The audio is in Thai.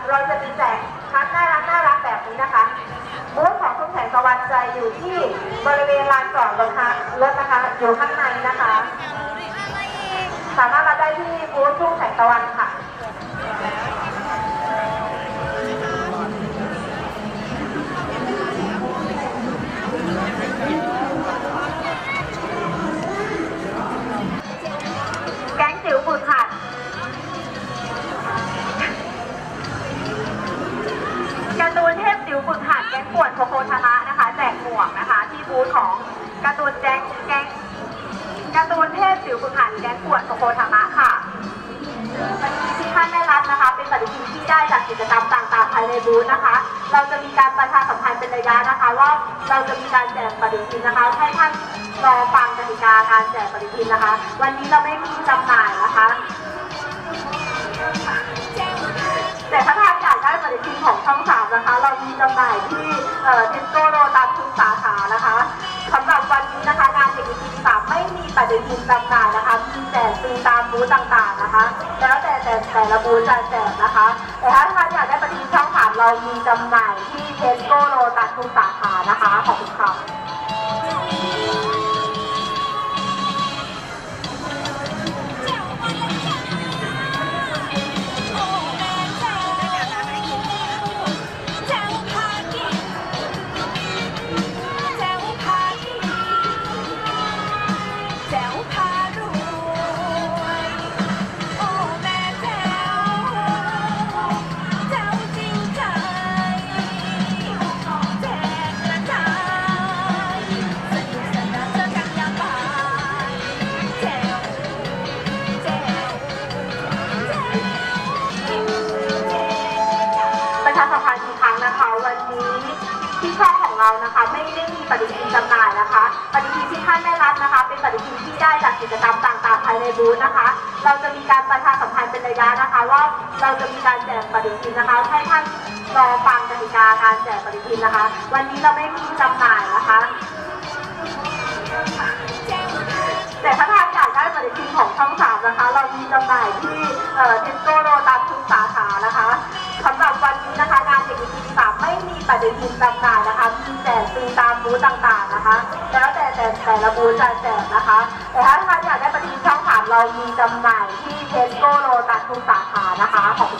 เราจะมีแจกคัดน่ารักแบบนี้นะคะบูธของทุ่งแสงตะวันใจอยู่ที่บริเวณลานจอดรถนะคะอยู่ข้างในนะคะสามารถรับได้ที่บูธทุ่งแสงตะวันค่ะแก๊งจิ๋วฝึกหัดการ์ตูนเทพจิ๋วฝึกหัดแก๊งป่วนโคโคทาระนะคะแจกหมวกนะคะที่บูธของการ์ตูนแก๊งการ์ตูนเทพจิ๋วฝึกหัดแก๊งป่วนโคโคทาระค่ะปฏิทินที่ท่านได้รับนะคะเป็นปฏิทินที่ได้จากกิจกรรมต่างๆภายในบูธนะคะเราจะมีการประชาสัมพันธ์เป็นระยะนะคะว่าเราจะมีการแจกปฏิทินนะคะให้ท่านรอฟังกติกาการแจกปฏิทินนะคะวันนี้เราไม่มีจำหน่ายนะคะแต่ถ้าท่านอยากได้ปฏิทินของช่อง3นะคะเรามีจำหน่ายที่เทสโก้โลตัสทุกสาขานะคะสำหรับวันนี้นะคะงานเทคนิคที่3ไม่มีปฏิทินจำหน่ายนะคะมีแจกฟรีตามบูธต่างๆนะคะแล้วแต่ละบูธจะแจกนะคะแต่ถ้าท่านอยากได้ปฏิทินช่อง3เรามีจำหน่ายที่เทสโก้โลตัสทุกสาขานะคะขอบคุณค่ะประชาสัมพันธ์อีกครั้งนะคะวันนี้ที่ช่องของเรานะคะไม่ได้มีปฏิทินจำหน่ายนะคะปฏิทินที่ท่านได้รับนะคะเป็นปฏิทินที่ได้จากกิจกรรมต่างๆภายในบูธนะคะเราจะมีการประชาสัมพันธ์เป็นระยะนะคะว่าเราจะมีการแจกปฏิทินนะคะให้ท่านรอฟังกติกาการแจกปฏิทินนะคะวันนี้เราไม่มีจำหน่ายนะคะแต่ถ้าท่านอยากได้ปฏิทินของช่อง3นะคะเรามีจำหน่ายที่เทสโก้โลตัสทุกสาขานะคะสำหรับวันนี้นะคะงานเทคนิคที่3ไม่มีปฏิทินจำหน่ายนะคะมีแจกฟรีตามบูธต่างๆนะคะแล้วแต่ละบูธจะแจกนะคะแต่ถ้าท่านอยากได้ปฏิทินช่อง3เรามีจำหน่ายที่เทสโก้โลตัสทุกสาขานะคะขอบ